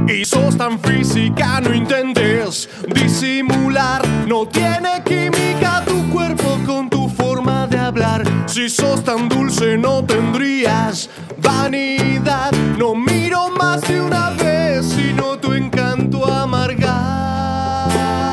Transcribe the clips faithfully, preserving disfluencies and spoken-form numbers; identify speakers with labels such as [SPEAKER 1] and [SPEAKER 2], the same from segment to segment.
[SPEAKER 1] Y sos tan física, no intentes disimular. No tiene química tu cuerpo con tu forma de hablar. Si sos tan dulce no tendrías vanidad. No miro más de una vez, sino tu encanto amargar.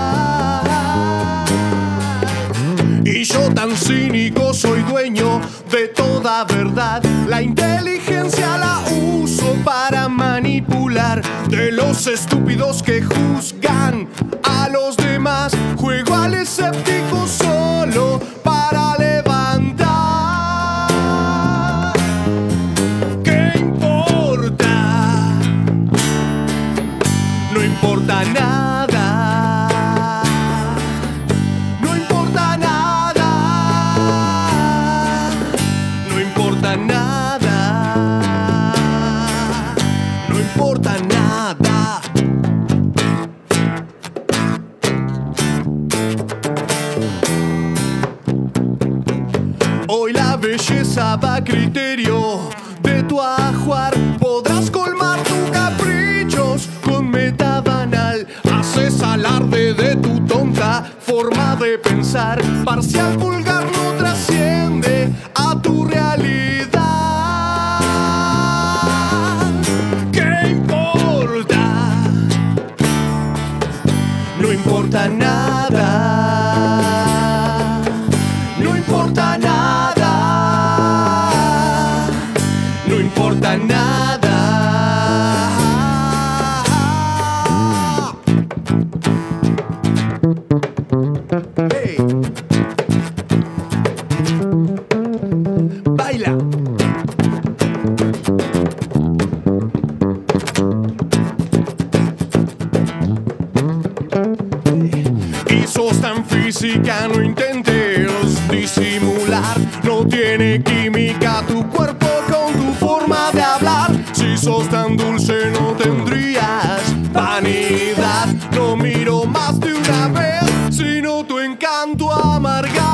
[SPEAKER 1] Y yo tan cínico soy dueño de toda verdad. La inteligencia la uso para manipular. De los estúpidos que juzgan a los demás, juego al escéptico solo para levantar. ¿Qué importa? No importa nada. No importa nada. No importa nada. No importa nada. Hoy la belleza va a criterio de tu ajuar. Podrás colmar tus caprichos con meta banal. Haces alarde de tu tonta forma de pensar. Parcial, vulgar, no trasciende a tu realidad. ¿Qué importa? No importa nada. No importa nada. No importa nada. Hey. Baila. Y sos tan física, no intentes disimular. No tiene química tu cuerpo con tu forma de hablar. Si sos tan dulce no tendrías vanidad. No miro más de una vez, sino tu encanto amargar.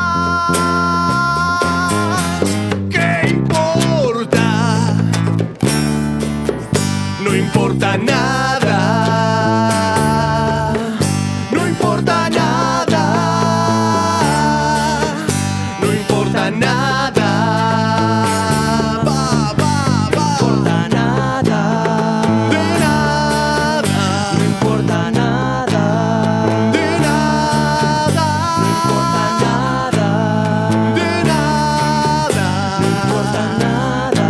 [SPEAKER 1] ¿Qué importa? No importa nada. No importa nada. No importa nada. Va, va, va.
[SPEAKER 2] No importa nada.
[SPEAKER 1] De nada.
[SPEAKER 2] No importa nada.
[SPEAKER 1] De nada.
[SPEAKER 2] No importa nada.
[SPEAKER 1] De nada.
[SPEAKER 2] No importa nada.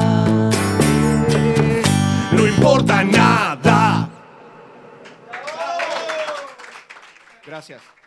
[SPEAKER 1] No importa nada. Gracias.